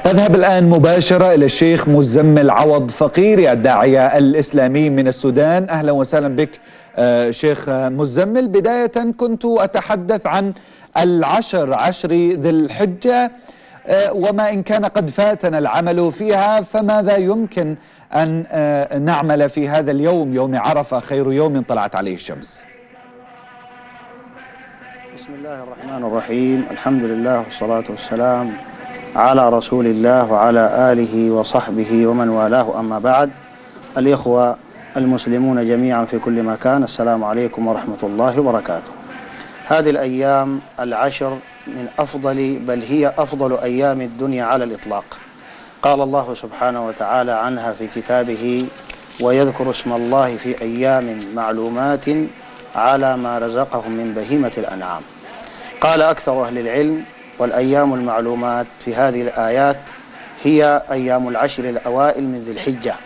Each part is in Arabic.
نذهب الآن مباشرة إلى الشيخ مزمل عوض فقيري الداعية الإسلامي من السودان. أهلا وسهلا بك شيخ مزمل. بداية كنت أتحدث عن عشر ذي الحجة وما إن كان قد فاتنا العمل فيها، فماذا يمكن أن نعمل في هذا اليوم، يوم عرفة، خير يوم طلعت عليه الشمس؟ بسم الله الرحمن الرحيم. الحمد لله والصلاة والسلام على رسول الله وعلى آله وصحبه ومن والاه، أما بعد. الإخوة المسلمون جميعا في كل مكان، السلام عليكم ورحمة الله وبركاته. هذه الأيام العشر من أفضل، بل هي أفضل أيام الدنيا على الإطلاق. قال الله سبحانه وتعالى عنها في كتابه: ويذكر اسم الله في أيام معلومات على ما رزقهم من بهيمة الأنعام. قال أكثر أهل العلم: والأيام المعلومات في هذه الآيات هي أيام العشر الأوائل من ذي الحجة.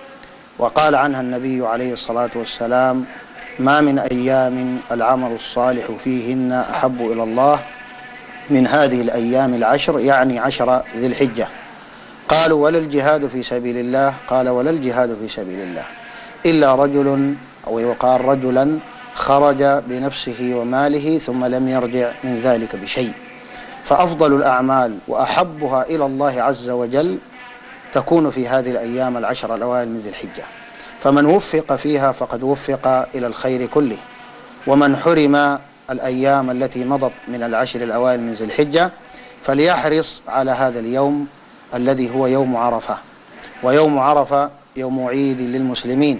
وقال عنها النبي عليه الصلاة والسلام: ما من أيام العمل الصالح فيهن أحب إلى الله من هذه الأيام العشر، يعني 10 ذي الحجة. قالوا: ولا الجهاد في سبيل الله؟ قال: ولا الجهاد في سبيل الله إلا رجل، أو يقال رجلا، خرج بنفسه وماله ثم لم يرجع من ذلك بشيء. فأفضل الأعمال وأحبها إلى الله عز وجل تكون في هذه الأيام العشر الأوائل من ذي الحجة. فمن وفق فيها فقد وفق إلى الخير كله، ومن حرم الأيام التي مضت من العشر الأوائل من ذي الحجة فليحرص على هذا اليوم الذي هو يوم عرفة. ويوم عرفة يوم عيد للمسلمين.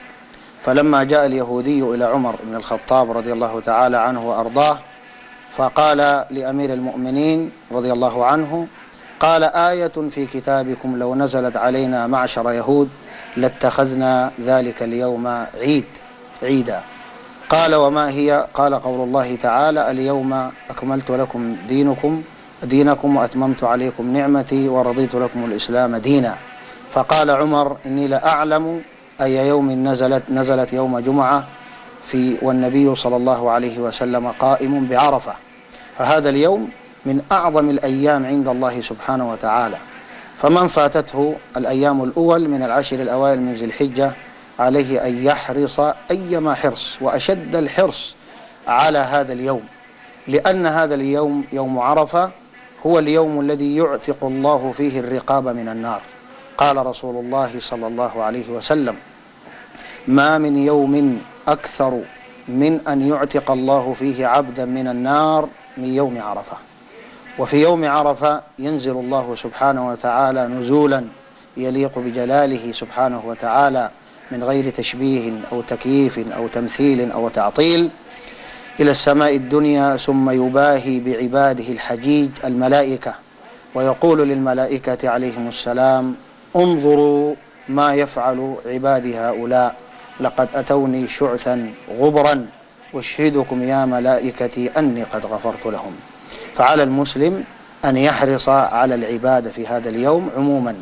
فلما جاء اليهودي إلى عمر بن الخطاب رضي الله تعالى عنه وأرضاه فقال لأمير المؤمنين رضي الله عنه: قال: آية في كتابكم لو نزلت علينا معشر يهود لاتخذنا ذلك اليوم عيدا. قال: وما هي؟ قال: قول الله تعالى: اليوم أكملت لكم دينكم وأتممت عليكم نعمتي ورضيت لكم الإسلام دينا. فقال عمر: إني لأعلم أي يوم نزلت يوم جمعة والنبي صلى الله عليه وسلم قائم بعرفة. فهذا اليوم من أعظم الأيام عند الله سبحانه وتعالى. فمن فاتته الأيام الأول من العشر الأوائل من ذي الحجة عليه أن يحرص أيما حرص وأشد الحرص على هذا اليوم، لأن هذا اليوم يوم عرفة هو اليوم الذي يعتق الله فيه الرقاب من النار. قال رسول الله صلى الله عليه وسلم: ما من يوم أكثر من أن يعتق الله فيه عبدا من النار من يوم عرفة. وفي يوم عرفة ينزل الله سبحانه وتعالى نزولا يليق بجلاله سبحانه وتعالى من غير تشبيه أو تكييف أو تمثيل أو تعطيل إلى السماء الدنيا، ثم يباهي بعباده الحجيج الملائكة، ويقول للملائكة عليهم السلام: انظروا ما يفعل عبادي هؤلاء، لقد أتوني شعثا غبرا، أشهدكم يا ملائكتي أني قد غفرت لهم. فعلى المسلم أن يحرص على العبادة في هذا اليوم عموما،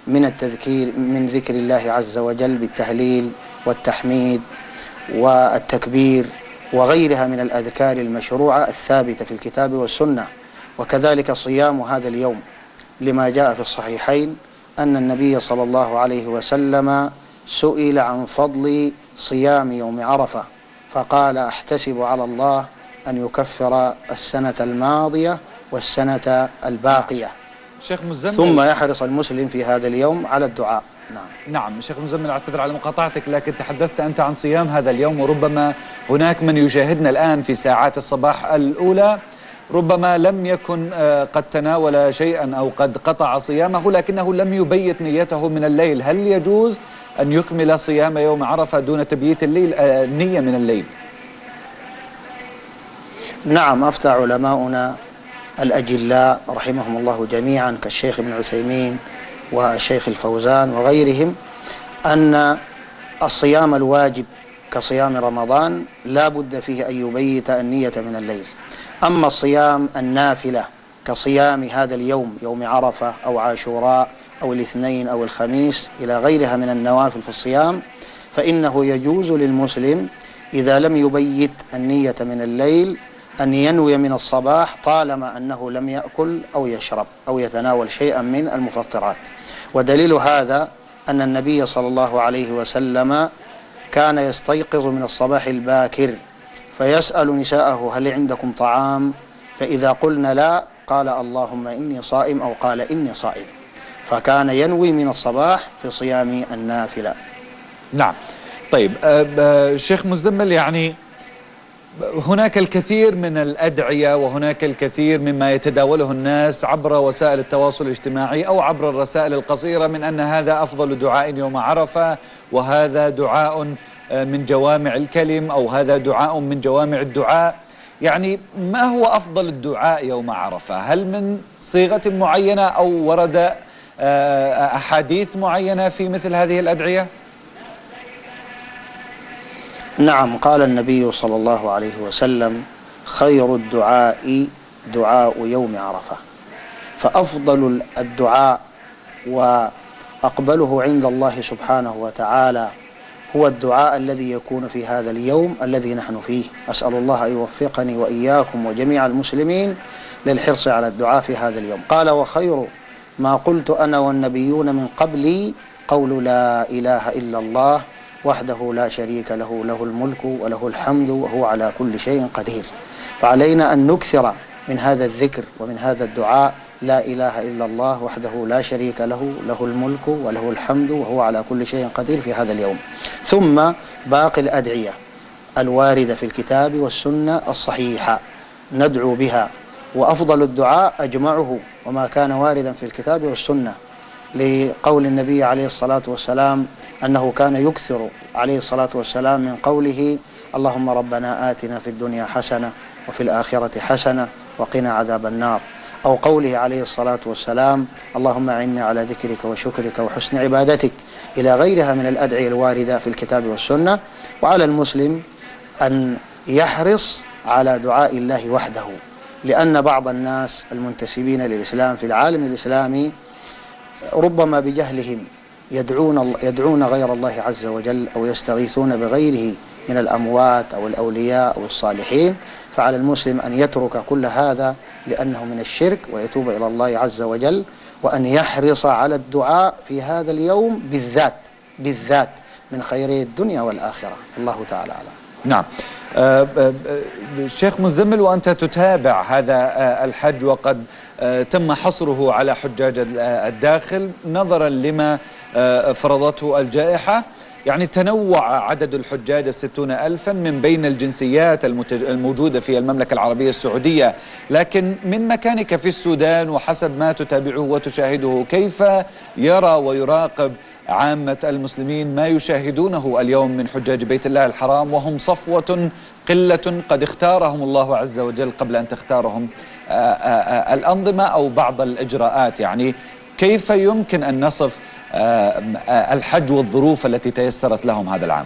من ذكر الله عز وجل بالتهليل والتحميد والتكبير وغيرها من الأذكار المشروعة الثابتة في الكتاب والسنة. وكذلك صيام هذا اليوم، لما جاء في الصحيحين أن النبي صلى الله عليه وسلم سئل عن فضل صيام يوم عرفة فقال: أحتسب على الله أن يكفر السنة الماضية والسنة الباقية. شيخ مزمل، ثم يحرص المسلم في هذا اليوم على الدعاء. نعم شيخ مزمل، أعتذر على مقاطعتك، لكن تحدثت أنت عن صيام هذا اليوم، وربما هناك من يشاهدنا الآن في ساعات الصباح الأولى ربما لم يكن قد تناول شيئا أو قد قطع صيامه لكنه لم يبيت نيته من الليل. هل يجوز أن يكمل صيام يوم عرفة دون تبييت النية من الليل؟ نعم، أفتى علماؤنا الأجلاء رحمهم الله جميعا كالشيخ ابن عثيمين والشيخ الفوزان وغيرهم أن الصيام الواجب كصيام رمضان لا بد فيه أن يبيت النية من الليل. أما الصيام النافلة كصيام هذا اليوم، يوم عرفة أو عاشوراء أو الاثنين أو الخميس إلى غيرها من النوافل في الصيام، فإنه يجوز للمسلم إذا لم يبيت النية من الليل أن ينوي من الصباح طالما أنه لم يأكل أو يشرب أو يتناول شيئا من المفطرات. ودليل هذا أن النبي صلى الله عليه وسلم كان يستيقظ من الصباح الباكر فيسأل نساءه: هل عندكم طعام؟ فإذا قلنا لا قال: اللهم إني صائم، أو قال: إني صائم. فكان ينوي من الصباح في صيام النافلة. نعم. طيب شيخ مزمل، يعني هناك الكثير من الأدعية وهناك الكثير مما يتداوله الناس عبر وسائل التواصل الاجتماعي أو عبر الرسائل القصيرة من أن هذا أفضل دعاء يوم عرفة، وهذا دعاء من جوامع الكلم، أو هذا دعاء من جوامع الدعاء. يعني ما هو أفضل الدعاء يوم عرفة؟ هل من صيغة معينة أو ورد أحاديث معينة في مثل هذه الأدعية؟ نعم، قال النبي صلى الله عليه وسلم: خير الدعاء دعاء يوم عرفة. فأفضل الدعاء وأقبله عند الله سبحانه وتعالى هو الدعاء الذي يكون في هذا اليوم الذي نحن فيه. أسأل الله أن يوفقني وإياكم وجميع المسلمين للحرص على الدعاء في هذا اليوم. قال: وخير ما قلت أنا والنبيون من قبلي قول لا إله إلا الله وحده لا شريك له، له الملك وله الحمد وهو على كل شيء قدير. فعلينا أن نكثر من هذا الذكر ومن هذا الدعاء: لا إله إلا الله وحده لا شريك له، له الملك وله الحمد وهو على كل شيء قدير في هذا اليوم. ثم باقي الأدعية الواردة في الكتاب والسنة الصحيحة ندعو بها، وأفضل الدعاء أجمعه وما كان واردا في الكتاب والسنة، لقول النبي عليه الصلاة والسلام أنه كان يكثر عليه الصلاة والسلام من قوله: اللهم ربنا آتنا في الدنيا حسنة وفي الآخرة حسنة وقنا عذاب النار. أو قوله عليه الصلاة والسلام: اللهم أعني على ذكرك وشكرك وحسن عبادتك، إلى غيرها من الأدعية الواردة في الكتاب والسنة. وعلى المسلم أن يحرص على دعاء الله وحده، لأن بعض الناس المنتسبين للإسلام في العالم الإسلامي ربما بجهلهم يدعون غير الله عز وجل أو يستغيثون بغيره من الأموات أو الأولياء أو الصالحين. فعلى المسلم أن يترك كل هذا لأنه من الشرك ويتوب إلى الله عز وجل، وأن يحرص على الدعاء في هذا اليوم بالذات من خيري الدنيا والآخرة. الله تعالى أعلم. نعم. شيخ مزمل، وأنت تتابع هذا الحج وقد تم حصره على حجاج الداخل نظرا لما فرضته الجائحة، يعني تنوع عدد الحجاج 60,000 من بين الجنسيات الموجودة في المملكة العربية السعودية، لكن من مكانك في السودان وحسب ما تتابعه وتشاهده، كيف يرى ويراقب عامة المسلمين ما يشاهدونه اليوم من حجاج بيت الله الحرام، وهم صفوة قلة قد اختارهم الله عز وجل قبل أن تختارهم الأنظمة أو بعض الإجراءات؟ يعني كيف يمكن أن نصف الحج والظروف التي تيسرت لهم هذا العام؟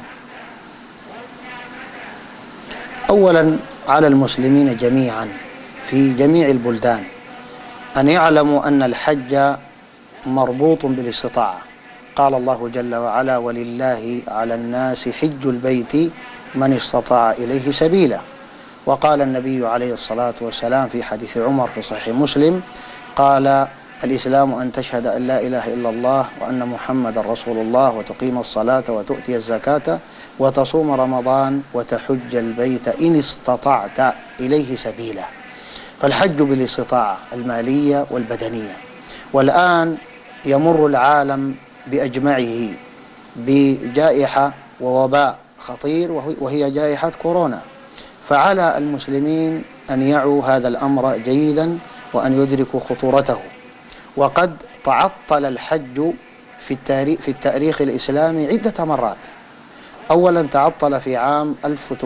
أولا على المسلمين جميعا في جميع البلدان أن يعلموا أن الحج مربوط بالاستطاعة. قال الله جل وعلا: ولله على الناس حج البيت من استطاع إليه سبيلا. وقال النبي عليه الصلاة والسلام في حديث عمر في صحيح مسلم قال: الإسلام أن تشهد أن لا إله إلا الله وأن محمد رسول الله وتقيم الصلاة وتؤتي الزكاة وتصوم رمضان وتحج البيت إن استطعت إليه سبيلا. فالحج بالاستطاعة المالية والبدنية. والآن يمر العالم بأجمعه بجائحة ووباء خطير وهي جائحة كورونا، فعلى المسلمين أن يعوا هذا الأمر جيدا وأن يدركوا خطورته. وقد تعطل الحج في التاريخ الإسلامي عدة مرات. أولا تعطل في عام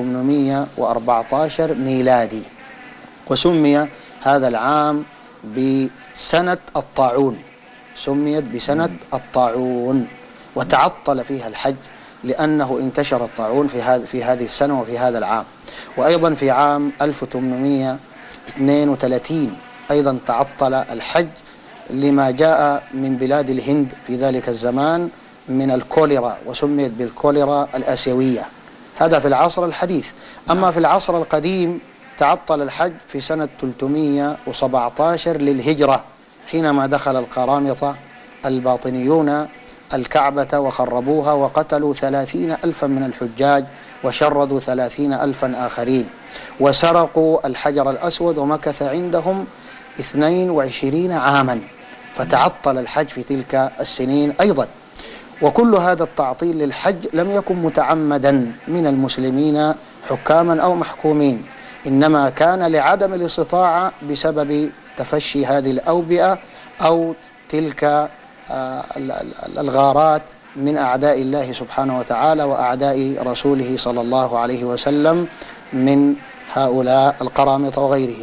1814 ميلادي، وسمي هذا العام بسنة الطاعون، سميت بسنة الطاعون، وتعطل فيها الحج لأنه انتشر الطاعون في هذه السنة وفي هذا العام. وأيضا في عام 1832 أيضا تعطل الحج لما جاء من بلاد الهند في ذلك الزمان من الكوليرا، وسميت بالكوليرا الآسيوية. هذا في العصر الحديث. أما في العصر القديم تعطل الحج في سنة 317 للهجرة، حينما دخل القرامطة الباطنيون الكعبة وخربوها وقتلوا 30 ألفا من الحجاج وشردوا 30 ألفا آخرين، وسرقوا الحجر الأسود ومكث عندهم 22 عاما، فتعطل الحج في تلك السنين أيضا. وكل هذا التعطيل للحج لم يكن متعمدا من المسلمين حكاما أو محكومين، إنما كان لعدم الاستطاعة بسبب تفشي هذه الأوبئة أو تلك الغارات من أعداء الله سبحانه وتعالى وأعداء رسوله صلى الله عليه وسلم من هؤلاء القرامطة وغيرهم.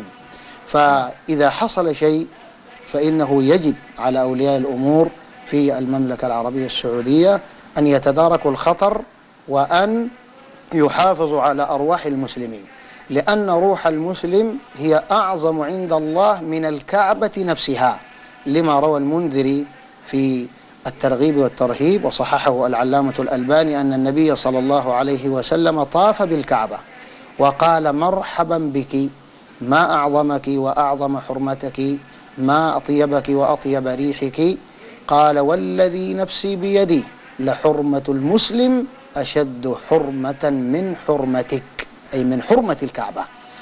فإذا حصل شيء فإنه يجب على أولياء الأمور في المملكة العربية السعودية أن يتداركوا الخطر وأن يحافظوا على أرواح المسلمين، لأن روح المسلم هي أعظم عند الله من الكعبة نفسها، لما روى المنذري في الترغيب والترهيب وصححه العلامة الألباني أن النبي صلى الله عليه وسلم طاف بالكعبة وقال: مرحبا بك، ما أعظمك وأعظم حرمتك، ما أطيبك وأطيب ريحك. قال: والذي نفسي بيدي لحرمة المسلم أشد حرمة من حرمتك، أي من حرمة الكعبة.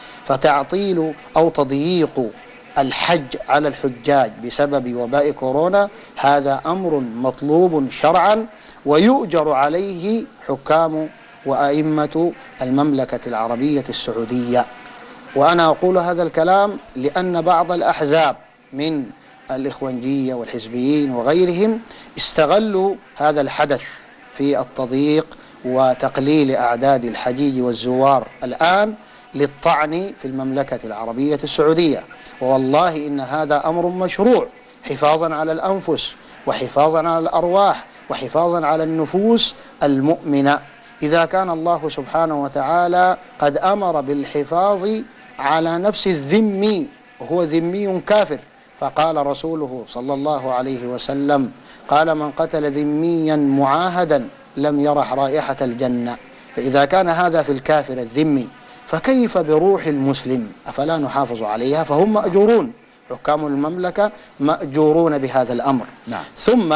فتعطيل أو تضييق الحج على الحجاج بسبب وباء كورونا هذا أمر مطلوب شرعا، ويؤجر عليه حكام وأئمة المملكة العربية السعودية. وأنا أقول هذا الكلام لأن بعض الأحزاب من الإخوانجية والحزبيين وغيرهم استغلوا هذا الحدث في التضييق وتقليل أعداد الحجيج والزوار الآن للطعن في المملكة العربية السعودية. والله إن هذا أمر مشروع حفاظا على الأنفس وحفاظا على الأرواح وحفاظا على النفوس المؤمنة. إذا كان الله سبحانه وتعالى قد أمر بالحفاظ على نفس الذمي وهو ذمي كافر، فقال رسوله صلى الله عليه وسلم: قال: من قتل ذميا معاهدا لم يرح رائحة الجنة. فإذا كان هذا في الكافر الذمي فكيف بروح المسلم؟ أفلا نحافظ عليها؟ فهم مأجورون، حكام المملكة مأجورون بهذا الأمر. نعم. ثم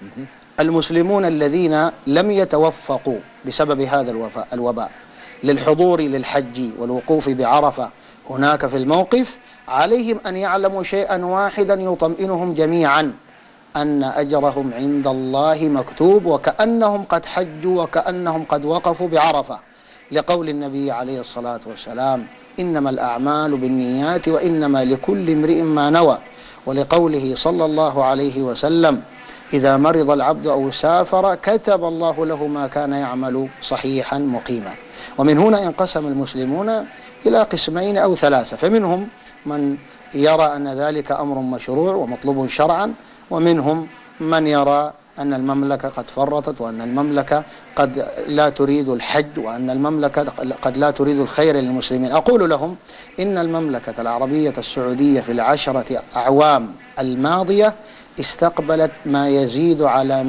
المسلمون الذين لم يتوفقوا بسبب هذا الوباء للحضور للحج والوقوف بعرفة هناك في الموقف، عليهم أن يعلموا شيئا واحدا يطمئنهم جميعا: أن أجرهم عند الله مكتوب، وكأنهم قد حجوا وكأنهم قد وقفوا بعرفة، لقول النبي عليه الصلاة والسلام: إنما الأعمال بالنيات وإنما لكل امرئ ما نوى، ولقوله صلى الله عليه وسلم: إذا مرض العبد أو سافر كتب الله له ما كان يعمل صحيحا مقيما. ومن هنا انقسم المسلمون إلى قسمين أو ثلاثة، فمنهم من يرى أن ذلك أمر مشروع ومطلوب شرعا، ومنهم من يرى أن المملكة قد فرطت، وأن المملكة قد لا تريد الحج، وأن المملكة قد لا تريد الخير للمسلمين. أقول لهم إن المملكة العربية السعودية في العشرة أعوام الماضية استقبلت ما يزيد على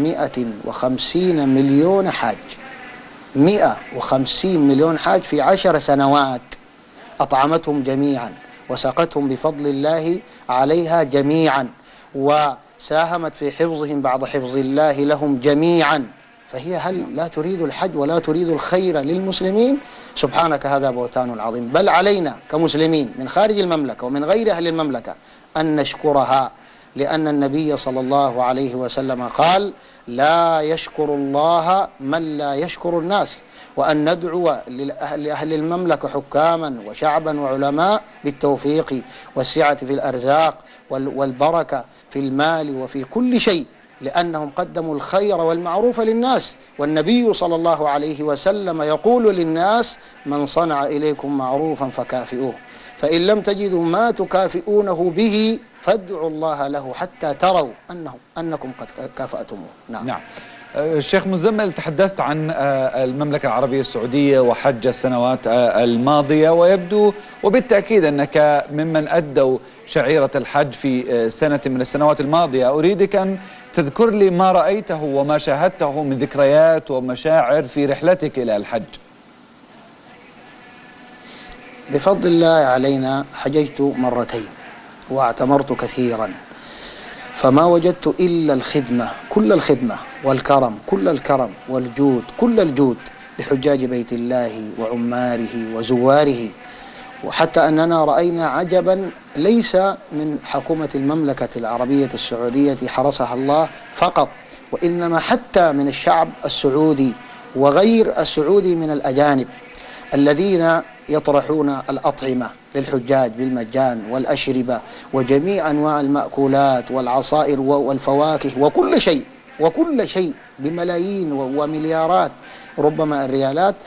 150 مليون حاج، 150 مليون حاج في 10 سنوات، أطعمتهم جميعا وسقتهم بفضل الله عليها جميعا، وساهمت في حفظهم بعد حفظ الله لهم جميعا. فهي هل لا تريد الحج ولا تريد الخير للمسلمين؟ سبحانك، هذا بهتان عظيم. بل علينا كمسلمين من خارج المملكة ومن غير أهل المملكة أن نشكرها، لأن النبي صلى الله عليه وسلم قال: لا يشكر الله من لا يشكر الناس. وأن ندعو لأهل المملكة حكاما وشعبا وعلماء بالتوفيق والسعة في الأرزاق والبركة في المال وفي كل شيء، لأنهم قدموا الخير والمعروف للناس. والنبي صلى الله عليه وسلم يقول للناس: من صنع إليكم معروفا فكافئوه، فإن لم تجدوا ما تكافئونه به فادعوا الله له حتى تروا أنكم قد كافأتموه. نعم. الشيخ مزمل، تحدثت عن المملكة العربية السعودية وحج السنوات الماضية، ويبدو وبالتأكيد أنك ممن أدوا شعيرة الحج في سنة من السنوات الماضية. أريدك أن تذكر لي ما رأيته وما شاهدته من ذكريات ومشاعر في رحلتك إلى الحج. بفضل الله علينا حججت مرتين واعتمرت كثيرا، فما وجدت إلا الخدمة، كل الخدمة والكرم، كل الكرم والجود، كل الجود لحجاج بيت الله وعماره وزواره. وحتى أننا رأينا عجبا ليس من حكومة المملكة العربية السعودية حرسها الله فقط، وإنما حتى من الشعب السعودي وغير السعودي من الأجانب الذين يطرحون الأطعمة للحجاج بالمجان والأشربة وجميع أنواع المأكولات والعصائر والفواكه وكل شيء بملايين ومليارات ربما الريالات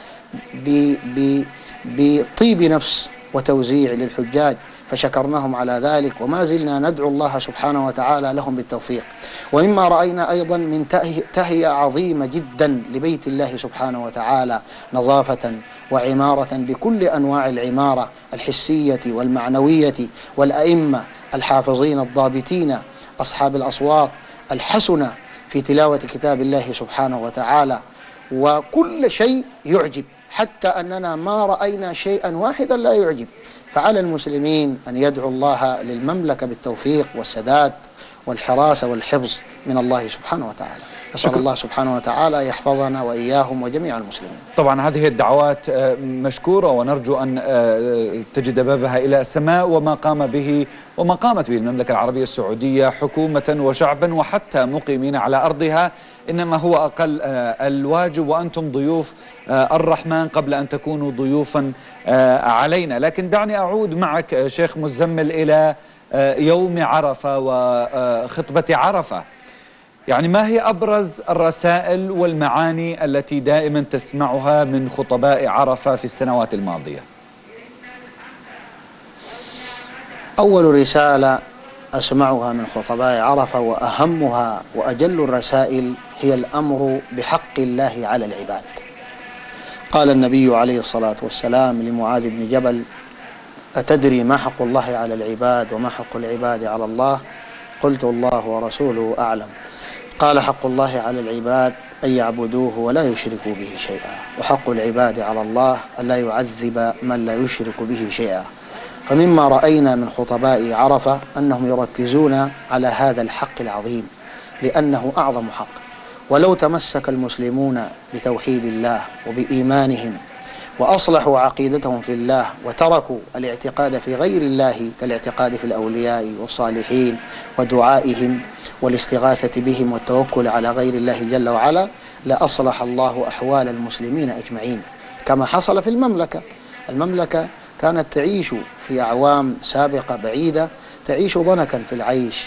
بطيب نفس وتوزيع للحجاج، فشكرناهم على ذلك وما زلنا ندعو الله سبحانه وتعالى لهم بالتوفيق. ومما رأينا أيضا من تهيئة عظيمة جدا لبيت الله سبحانه وتعالى، نظافة وعمارة بكل أنواع العمارة الحسية والمعنوية، والأئمة الحافظين الضابطين أصحاب الأصوات الحسنة في تلاوة كتاب الله سبحانه وتعالى، وكل شيء يعجب، حتى أننا ما رأينا شيئا واحدا لا يعجب. فعلى المسلمين أن يدعوا الله للمملكة بالتوفيق والسداد والحراسة والحفظ من الله سبحانه وتعالى. أسأل الله سبحانه وتعالى يحفظنا وإياهم وجميع المسلمين. طبعا هذه الدعوات مشكورة، ونرجو أن تجد بابها إلى السماء، وما قامت به المملكة العربية السعودية حكومة وشعبا وحتى مقيمين على أرضها إنما هو أقل الواجب، وأنتم ضيوف الرحمن قبل أن تكونوا ضيوفا علينا. لكن دعني أعود معك شيخ مزمل إلى يوم عرفة وخطبة عرفة. يعني ما هي أبرز الرسائل والمعاني التي دائما تسمعها من خطباء عرفة في السنوات الماضية؟ أول رسالة أسمعها من خطباء عرفة وأهمها وأجل الرسائل هي الأمر بحق الله على العباد. قال النبي عليه الصلاة والسلام لمعاذ بن جبل: أتدري ما حق الله على العباد وما حق العباد على الله؟ قلت: الله ورسوله أعلم. قال: حق الله على العباد أن يعبدوه ولا يشركوا به شيئا، وحق العباد على الله أن لا يعذب من لا يشرك به شيئا. فمما رأينا من خطباء عرفة أنهم يركزون على هذا الحق العظيم لأنه أعظم حق، ولو تمسك المسلمون بتوحيد الله وبإيمانهم وأصلحوا عقيدتهم في الله وتركوا الاعتقاد في غير الله كالاعتقاد في الأولياء والصالحين ودعائهم والاستغاثة بهم والتوكل على غير الله جل وعلا، لأصلح الله أحوال المسلمين أجمعين، كما حصل في المملكة كانت تعيش في أعوام سابقة بعيدة تعيش ضنكا في العيش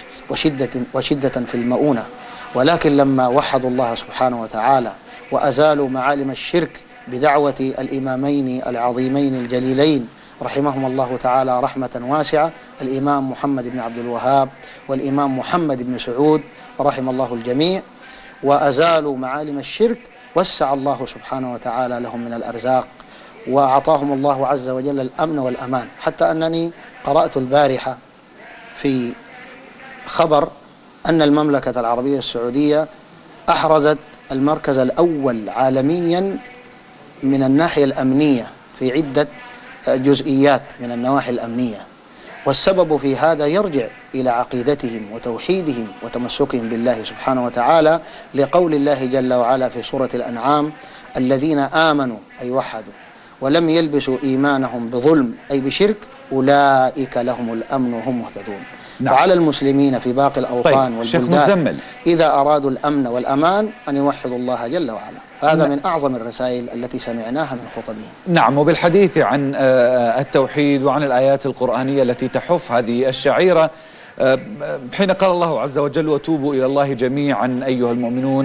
وشدة في المؤونة، ولكن لما وحدوا الله سبحانه وتعالى وأزالوا معالم الشرك بدعوة الإمامين العظيمين الجليلين رحمهم الله تعالى رحمة واسعة، الإمام محمد بن عبد الوهاب والإمام محمد بن سعود رحم الله الجميع، وأزالوا معالم الشرك، وسع الله سبحانه وتعالى لهم من الأرزاق وأعطاهم الله عز وجل الأمن والأمان، حتى أنني قرأت البارحة في خبر أن المملكة العربية السعودية أحرزت المركز الأول عالميا من الناحية الأمنية في عدة جزئيات من النواحي الأمنية، والسبب في هذا يرجع إلى عقيدتهم وتوحيدهم وتمسكهم بالله سبحانه وتعالى، لقول الله جل وعلا في سورة الأنعام: الذين آمنوا أي وحدوا ولم يلبسوا إيمانهم بظلم أي بشرك أولئك لهم الأمن وهم مهتدون. نعم. فعلى المسلمين في باقي الأوطان والبلدان إذا أرادوا الأمن والأمان أن يوحدوا الله جل وعلا. هذا من أعظم الرسائل التي سمعناها من خطبهم. نعم، وبالحديث عن التوحيد وعن الآيات القرآنية التي تحف هذه الشعيرة، حين قال الله عز وجل: وتوبوا إلى الله جميعا أيها المؤمنون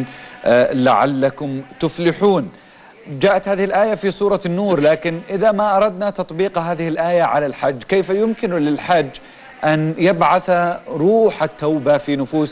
لعلكم تفلحون، جاءت هذه الآية في سورة النور، لكن إذا ما أردنا تطبيق هذه الآية على الحج، كيف يمكن للحج أن يبعث روح التوبة في نفوس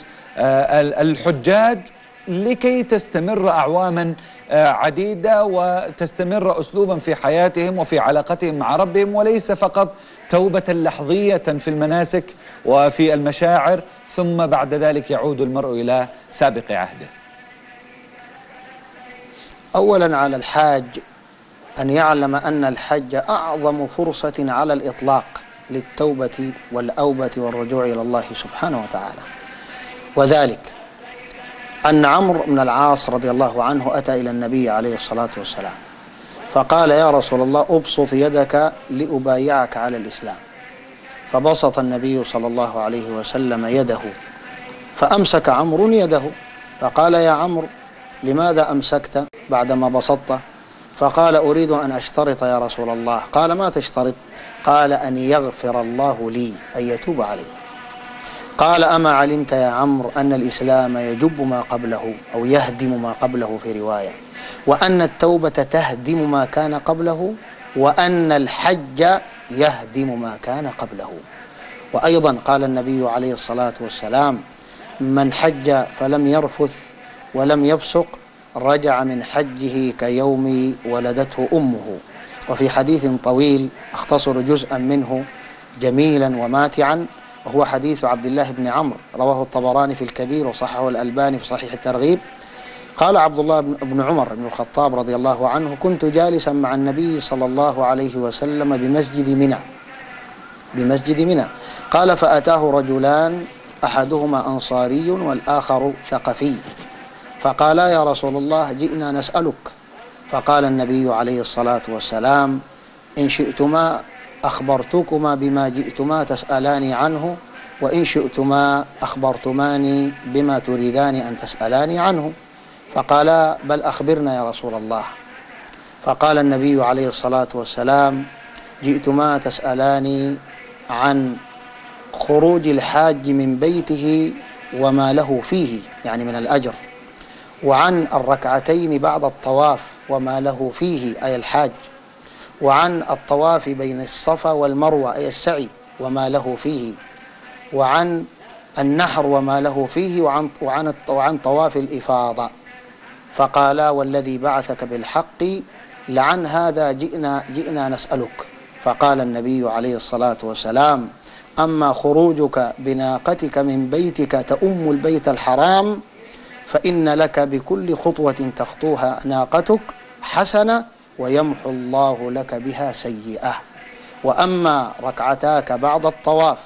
الحجاج لكي تستمر أعواما عديدة وتستمر أسلوبا في حياتهم وفي علاقتهم مع ربهم، وليس فقط توبة لحظية في المناسك وفي المشاعر ثم بعد ذلك يعود المرء إلى سابق عهده؟ أولا على الحاج أن يعلم أن الحج أعظم فرصة على الإطلاق للتوبة والأوبة والرجوع إلى الله سبحانه وتعالى. وذلك أن عمرو بن العاص رضي الله عنه أتى إلى النبي عليه الصلاة والسلام فقال: يا رسول الله، أبسط يدك لأبايعك على الإسلام. فبسط النبي صلى الله عليه وسلم يده، فأمسك عمرو يده، فقال: يا عمرو، لماذا أمسكت بعدما بسطت؟ فقال: أريد أن أشترط يا رسول الله. قال: ما تشترط؟ قال: أن يغفر الله لي، أن يتوب علي. قال: أما علمت يا عمرو أن الإسلام يجب ما قبله أو يهدم ما قبله في رواية، وأن التوبة تهدم ما كان قبله، وأن الحج يهدم ما كان قبله. وأيضا قال النبي عليه الصلاة والسلام: من حج فلم يرفث ولم يفسق رجع من حجه كيوم ولدته أمه. وفي حديث طويل أختصر جزءا منه جميلا وماتعا، وهو حديث عبد الله بن عمرو، رواه الطبراني في الكبير وصححه الألباني في صحيح الترغيب. قال عبد الله بن عمر بن الخطاب رضي الله عنه: كنت جالسا مع النبي صلى الله عليه وسلم بمسجد منى. قال: فأتاه رجلان، أحدهما أنصاري والآخر ثقفي، فقالا: يا رسول الله، جئنا نسألك. فقال النبي عليه الصلاة والسلام: إن شئتما أخبرتكما بما جئتما تسألاني عنه، وإن شئتما أخبرتماني بما تريدان أن تسألاني عنه. فقالا: بل أخبرنا يا رسول الله. فقال النبي عليه الصلاة والسلام: جئتما تسألاني عن خروج الحاج من بيته وما له فيه، يعني من الأجر، وعن الركعتين بعد الطواف وما له فيه، أي الحاج، وعن الطواف بين الصفا والمروة، أي السعي، وما له فيه، وعن النحر وما له فيه، وعن طواف الإفاضة. فقالا: والذي بعثك بالحق لعن هذا جئنا نسألك. فقال النبي عليه الصلاة والسلام: أما خروجك بناقتك من بيتك تؤم البيت الحرام، فإن لك بكل خطوة تخطوها ناقتك حسنة، ويمحو الله لك بها سيئة. وأما ركعتاك بعد الطواف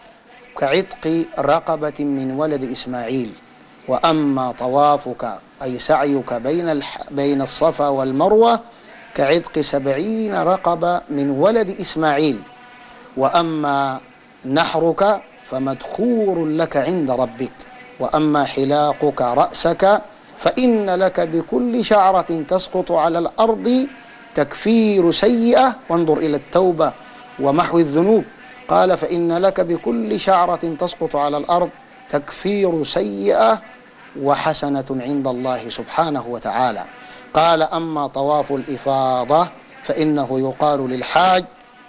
كعتق رقبة من ولد إسماعيل. وأما طوافك أي سعيك بين الصفا والمروة كعتق 70 رقبة من ولد إسماعيل. وأما نحرك فمدخور لك عند ربك. وأما حلاقك رأسك فإن لك بكل شعرة تسقط على الأرض تكفير سيئة، وانظر إلى التوبة ومحو الذنوب. قال: فإن لك بكل شعرة تسقط على الأرض تكفير سيئة وحسنة عند الله سبحانه وتعالى. قال: أما طواف الإفاضة فإنه يقال للحاج: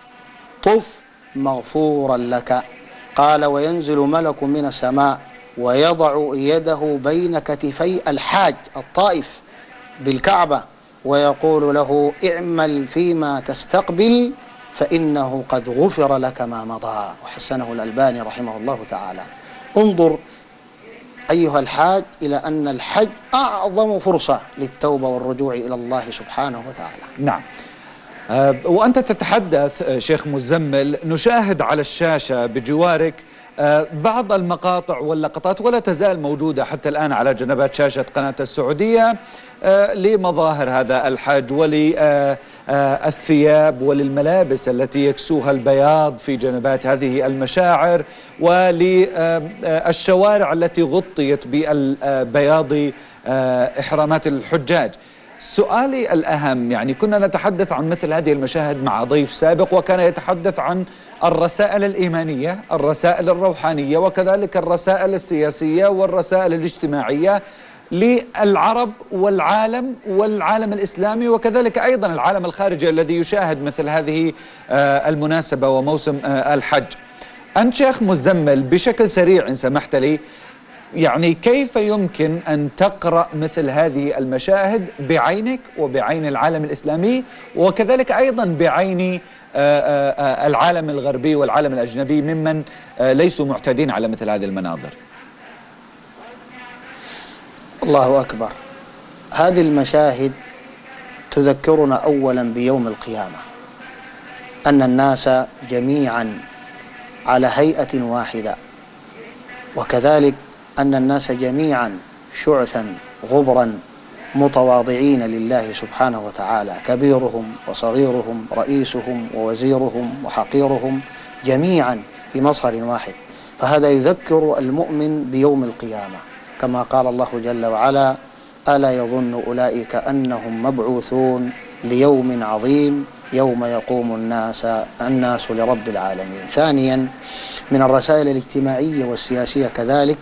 طف مغفورا لك. قال: وينزل ملك من السماء ويضع يده بين كتفي الحاج الطائف بالكعبة ويقول له: اعمل فيما تستقبل فإنه قد غفر لك ما مضى. وحسنه الألباني رحمه الله تعالى. انظر أيها الحاج إلى أن الحج أعظم فرصة للتوبة والرجوع إلى الله سبحانه وتعالى. نعم. وأنت تتحدث شيخ مزمل، نشاهد على الشاشة بجوارك بعض المقاطع واللقطات، ولا تزال موجودة حتى الآن على جنبات شاشة قناة السعودية، لمظاهر هذا الحج وللثياب وللملابس التي يكسوها البياض في جنبات هذه المشاعر، وللشوارع التي غطيت بالبياض إحرامات الحجاج. سؤالي الأهم، يعني كنا نتحدث عن مثل هذه المشاهد مع ضيف سابق، وكان يتحدث عن الرسائل الإيمانية، الرسائل الروحانية، وكذلك الرسائل السياسية والرسائل الاجتماعية للعرب والعالم الإسلامي، وكذلك أيضا العالم الخارجي الذي يشاهد مثل هذه المناسبة وموسم الحج. أنت شيخ مزمل بشكل سريع إن سمحت لي، يعني كيف يمكن أن تقرأ مثل هذه المشاهد بعينك وبعين العالم الإسلامي، وكذلك أيضا بعين العالم الغربي والعالم الأجنبي ممن ليسوا معتادين على مثل هذه المناظر؟ الله أكبر. هذه المشاهد تذكرنا أولا بيوم القيامة، أن الناس جميعا على هيئة واحدة، وكذلك أن الناس جميعا شعثا غبرا متواضعين لله سبحانه وتعالى، كبيرهم وصغيرهم، رئيسهم ووزيرهم وحقيرهم، جميعا في مصهر واحد. فهذا يذكر المؤمن بيوم القيامة، كما قال الله جل وعلا: ألا يظن أولئك أنهم مبعوثون ليوم عظيم يوم يقوم الناس لرب العالمين. ثانيا، من الرسائل الاجتماعية والسياسية كذلك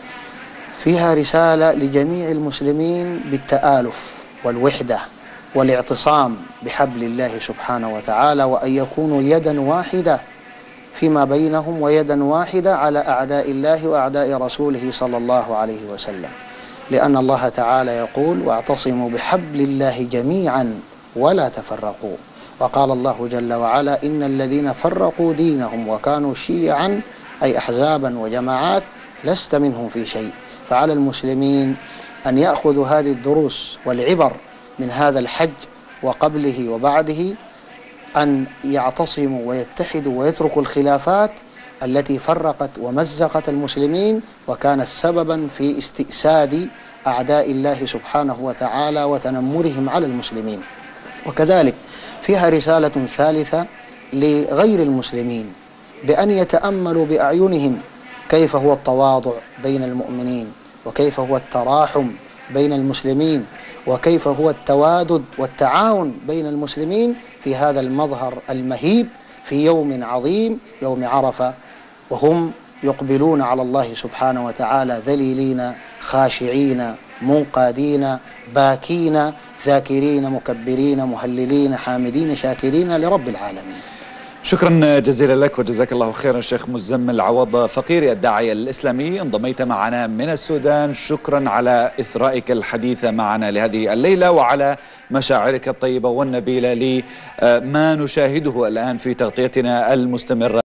فيها رسالة لجميع المسلمين بالتآلف والوحدة والاعتصام بحبل الله سبحانه وتعالى، وأن يكونوا يدا واحدة فيما بينهم ويدا واحدة على أعداء الله وأعداء رسوله صلى الله عليه وسلم، لأن الله تعالى يقول: واعتصموا بحبل الله جميعا ولا تفرقوا. وقال الله جل وعلا: إن الذين فرقوا دينهم وكانوا شيعا أي أحزابا وجماعات لست منهم في شيء. فعلى المسلمين أن يأخذوا هذه الدروس والعبر من هذا الحج وقبله وبعده، أن يعتصموا ويتحدوا ويتركوا الخلافات التي فرقت ومزقت المسلمين وكانت سببا في استئساد أعداء الله سبحانه وتعالى وتنمرهم على المسلمين. وكذلك فيها رسالة ثالثة لغير المسلمين، بأن يتأملوا بأعينهم كيف هو التواضع بين المؤمنين، وكيف هو التراحم بين المسلمين، وكيف هو التوادد والتعاون بين المسلمين في هذا المظهر المهيب في يوم عظيم يوم عرفة، وهم يقبلون على الله سبحانه وتعالى ذليلين خاشعين منقادين باكين ذاكرين مكبرين مهللين حامدين شاكرين لرب العالمين. شكرا جزيلا لك وجزاك الله خيرا شيخ مزمل عوض فقيري الداعية الإسلامي، انضميت معنا من السودان. شكرا على إثرائك الحديث معنا لهذه الليلة وعلى مشاعرك الطيبة والنبيلة لما نشاهده الآن في تغطيتنا المستمرة.